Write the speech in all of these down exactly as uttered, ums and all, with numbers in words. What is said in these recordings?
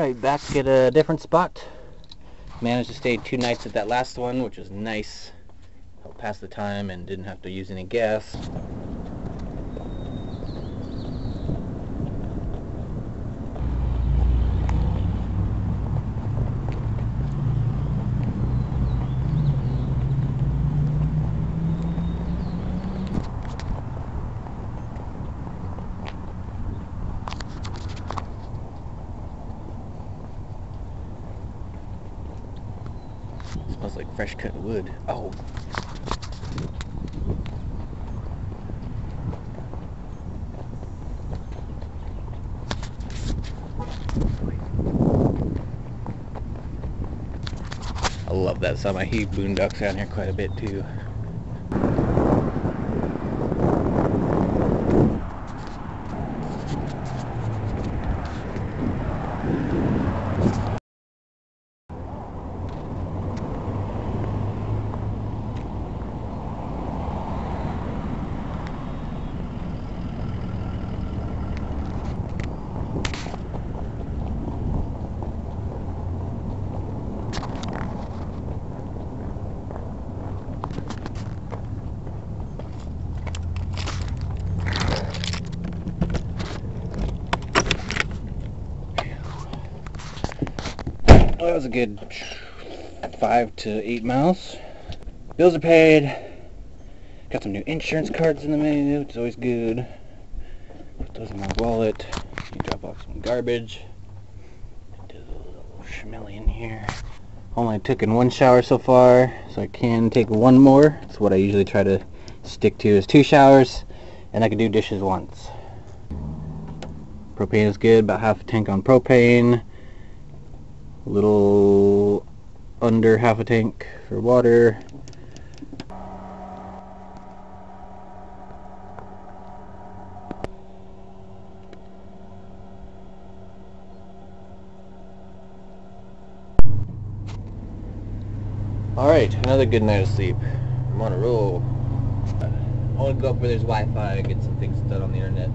Alright, back at a different spot. Managed to stay two nights at that last one, which was nice. Helped pass the time and didn't have to use any gas. Smells like fresh cut wood. Oh. I love that some. I heat boondocks down here quite a bit too. Well, that was a good five to eight miles. Bills are paid. Got some new insurance cards in the mail, which is always good. Put those in my wallet. You drop off some garbage. Do a little schmelly in here. Only took in one shower so far, so I can take one more. That's what I usually try to stick to, is two showers, and I can do dishes once. Propane is good, about half a tank on propane. A little under half a tank for water. Alright, another good night of sleep. I'm on a roll. I want to go up where there's Wi-Fi and get some things done on the internet.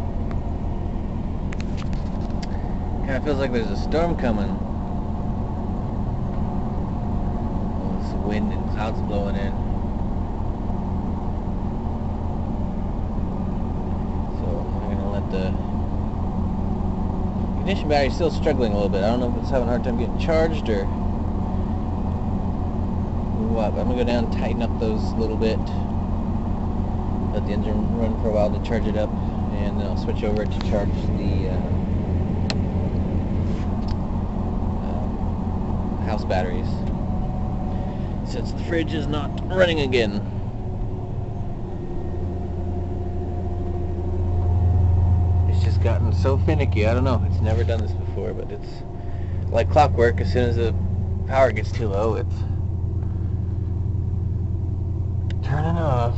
Kinda feels like there's a storm coming. clouds blowing in. So I'm gonna let the ignition battery still struggling a little bit. I don't know if it's having a hard time getting charged or what. But I'm gonna go down and tighten up those a little bit. Let the engine run for a while to charge it up, and then I'll switch over to charge the uh, uh, house batteries, since the fridge is not running again. It's just gotten so finicky. I don't know. It's never done this before, but it's like clockwork. As soon as the power gets too low, it's turning off.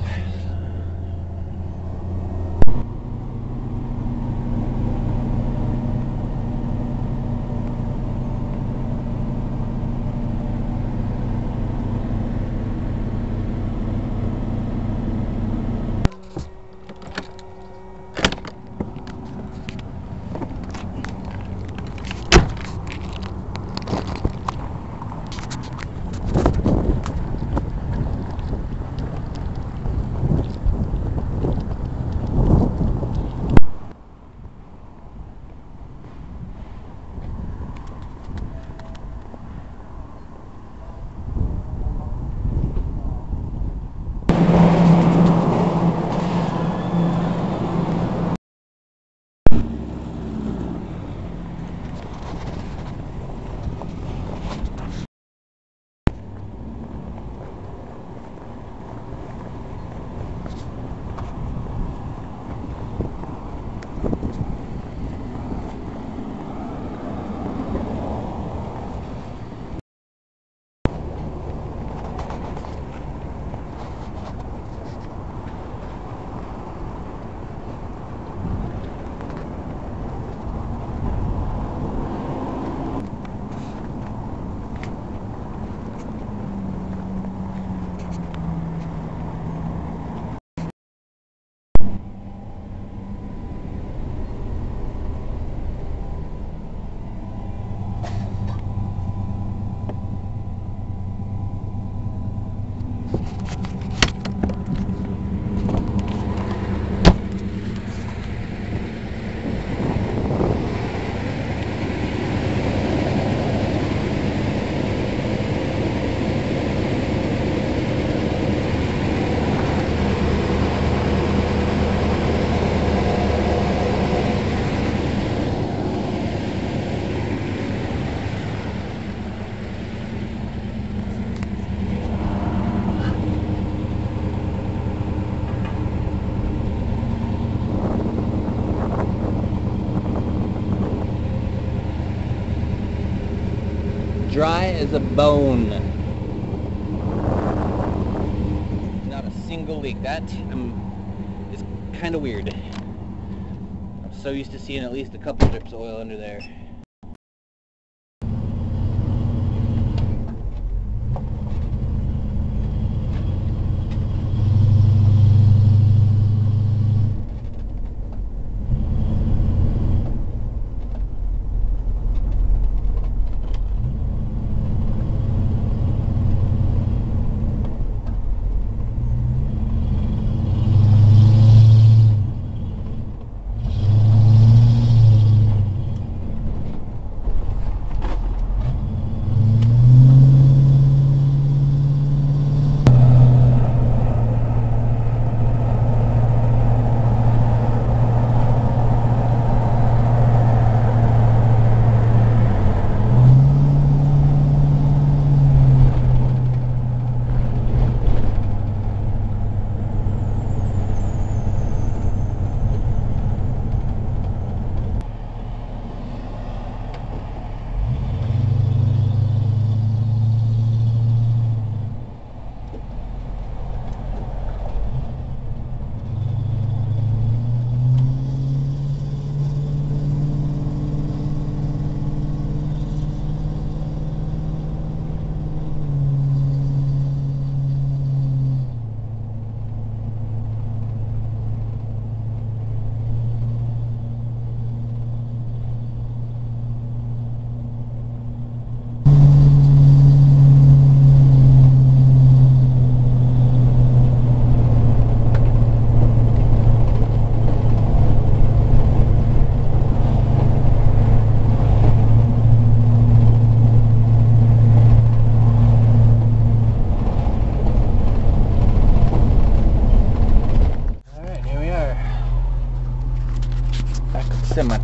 Dry as a bone. Not a single leak. That um, is kind of weird. I'm so used to seeing at least a couple drips of oil under there.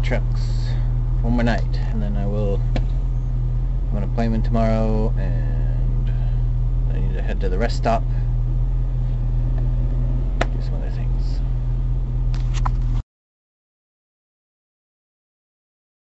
trucks for my night, and then I will have an appointment tomorrow, and I need to head to the rest stop